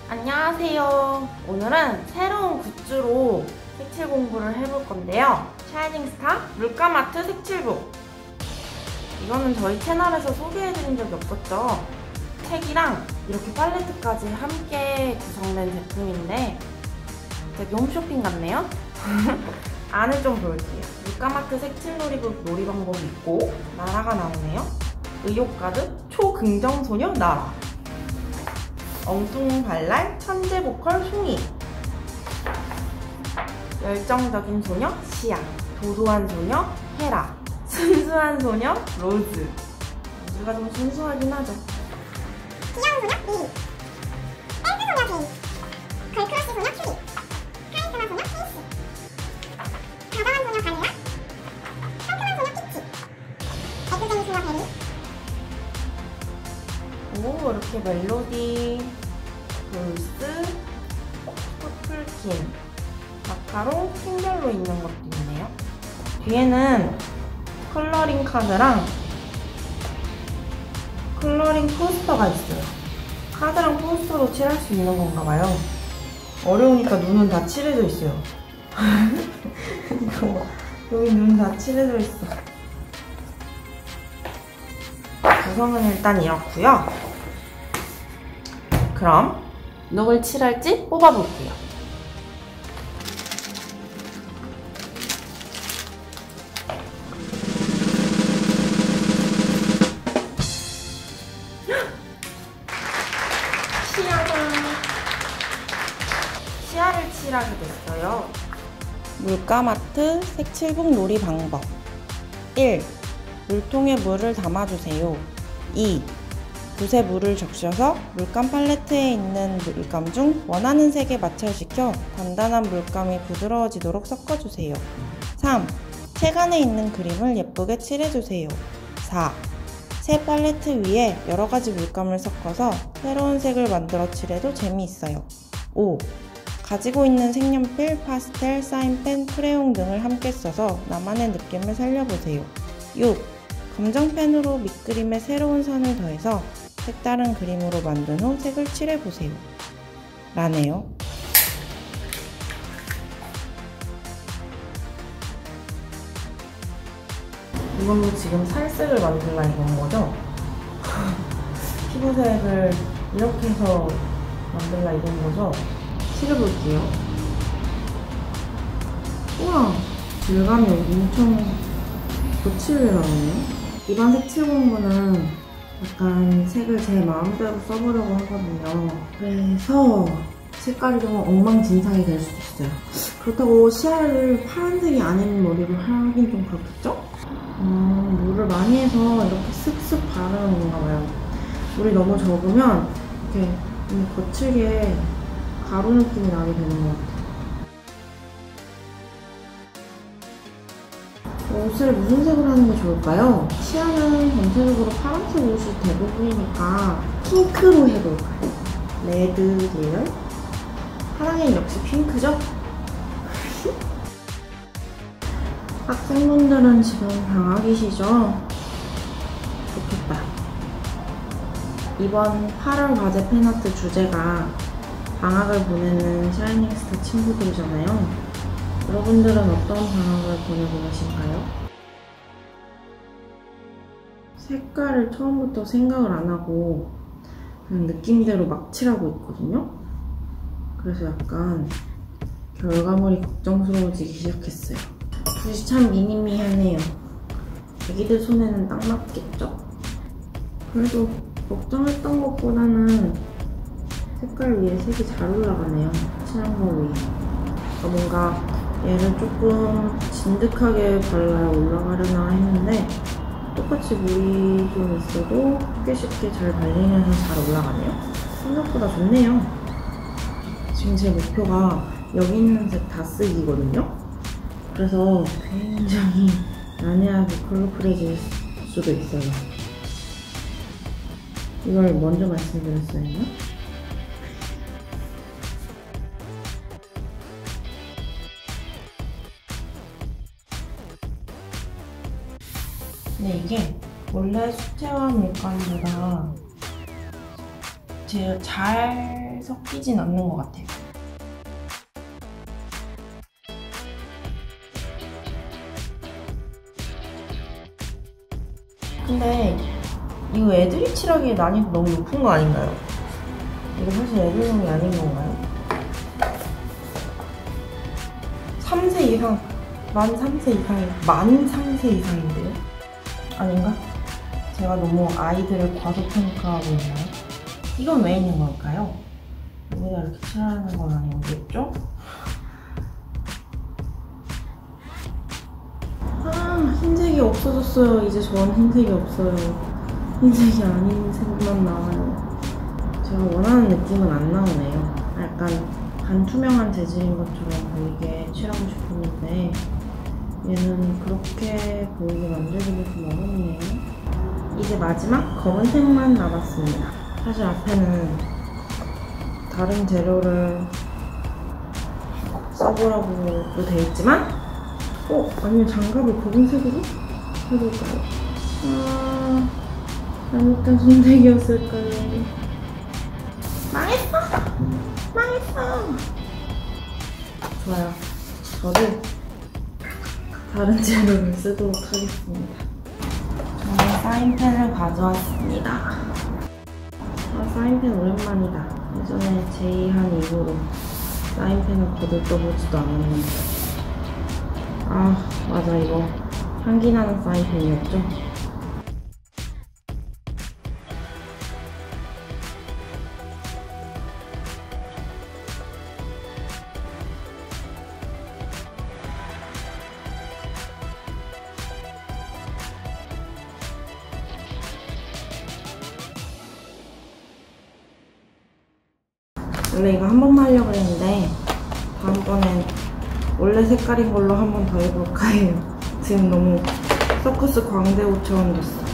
안녕하세요. 오늘은 새로운 굿즈로 색칠 공부를 해볼 건데요. 샤이닝스타 물감아트 색칠북. 이거는 저희 채널에서 소개해드린 적이 없었죠. 책이랑 이렇게 팔레트까지 함께 구성된 제품인데 되게 홈쇼핑 같네요. 안을 좀 볼게요. 물감아트 색칠 놀이북 놀이 방법이 있고 나라가 나오네요. 의욕가득 초긍정소녀 나라, 엉뚱발랄 천재보컬 송이, 열정적인 소녀 시아, 도도한 소녀 헤라, 순수한 소녀 로즈. 로즈가 좀 순수하긴 하죠. 귀여운 소녀 리리, 댄스 소녀 제이, 걸크러쉬 소녀 큐리, 카리스마 소녀 케이시, 다정한 소녀 가네라, 상큼한 소녀 피치, 애교쟁이 소녀 베리. 오, 이렇게 멜로디, 볼스, 퍼플킨, 마카롱, 핑별로 있는 것도 있네요. 뒤에는 컬러링 카드랑 컬러링 포스터가 있어요. 카드랑 포스터로 칠할 수 있는 건가 봐요. 어려우니까 눈은 다 칠해져 있어요. 여기 눈 다 칠해져 있어. 구성은 일단 이렇고요. 그럼 누굴 칠할지 뽑아볼게요. 시아를 칠하게 됐어요. 물감아트 색칠북 놀이 방법. 1. 물통에 물을 담아주세요. 2. 붓에 물을 적셔서 물감 팔레트에 있는 물감 중 원하는 색에 마찰시켜 단단한 물감이 부드러워지도록 섞어주세요. 3. 책 안에 있는 그림을 예쁘게 칠해주세요. 4. 새 팔레트 위에 여러가지 물감을 섞어서 새로운 색을 만들어 칠해도 재미있어요. 5. 가지고 있는 색연필, 파스텔, 사인펜, 크레용 등을 함께 써서 나만의 느낌을 살려보세요. 6. 검정펜으로 밑그림에 새로운 선을 더해서 색다른 그림으로 만든 후 색을 칠해보세요. 라네요. 이걸로 지금 살색을 만들라 이건 거죠? 피부색을 이렇게 해서 만들라 이건 거죠? 칠해볼게요. 우와! 질감이 엄청 거칠게 나오네요. 이번 색칠 공부는 약간 색을 제 마음대로 써보려고 하거든요. 그래서 색깔이 좀 엉망진창이 될 수도 있어요. 그렇다고 시야를 파란색이 아닌 머리로 하긴 좀 그렇겠죠? 물을 많이 해서 이렇게 슥슥 바르는 건가 봐요. 물이 너무 적으면 이렇게 좀 거칠게 가루 느낌이 나게 되는 것 같아요. 옷을 무슨 색으로 하는 게 좋을까요? 시아는 전체적으로 파란색 옷이 대부분이니까 핑크로 해볼까요? 레드 계열? 사랑엔 역시 핑크죠? 학생분들은 지금 방학이시죠? 좋겠다. 이번 8월 과제 팬아트 주제가 방학을 보내는 샤이닝스타 친구들이잖아요. 여러분들은 어떤 방학을 보내고 계신가요? 색깔을 처음부터 생각을 안 하고 그냥 느낌대로 막 칠하고 있거든요? 그래서 약간 결과물이 걱정스러워지기 시작했어요. 붓이 참 미니미하네요. 애기들 손에는 딱 맞겠죠? 그래도 걱정했던 것보다는 색깔 위에 색이 잘 올라가네요. 칠한 거 위에. 뭔가 얘를 조금 진득하게 발라야 올라가려나 했는데 똑같이 물이 좀 있어도 쉽게 잘 발리면서 잘 올라가네요. 생각보다 좋네요. 지금 제 목표가 여기 있는 색 다 쓰기거든요. 그래서 굉장히 난해하게 컬러풀해질 수도 있어요. 이걸 먼저 말씀드렸어야 했나? 근데 이게 원래 수채화 물감보다 제가 잘 잘 섞이진 않는 것 같아요. 근데 이거 애들이 칠하기에 난이도 너무 높은 거 아닌가요? 이거 사실 애들용이 아닌 건가요? 3세 이상, 만 3세 이상이, 만 3세 이상인데요? 아닌가? 제가 너무 아이들을 과소평가하고 있나요? 이건 왜 있는 걸까요? 여기다 이렇게 칠하는 건 아니겠죠? 아, 흰색이 없어졌어요. 이제 저는 흰색이 없어요. 흰색이 아닌 색만 나와요. 제가 원하는 느낌은 안 나오네요. 약간 반투명한 재질인 것처럼 보이게 칠하고 싶었는데 얘는 그렇게 보이게 만들기는 좀 어렵네요. 이제 마지막 검은색만 남았습니다. 사실 앞에는 다른 재료를 써보라고도 돼 있지만 아니면 장갑을 검은색으로 해볼까요? 아, 잘못된 선택이었을까요? 망했어! 망했어! 좋아요. 저도 다른 재료를 쓰도록 하겠습니다. 저는 사인펜을 가져왔습니다. 사인펜 오랜만이다. 예전에 제의한 이후로 사인펜을 거들떠보지도 않았는데. 아, 맞아. 이거 향기 나는 사인펜이었죠? 원래 이거 한 번만 하려고 했는데 다음번엔 원래 색깔인 걸로 한 번 더 해볼까 해요. 지금 너무 서커스 광대옷처럼 됐어.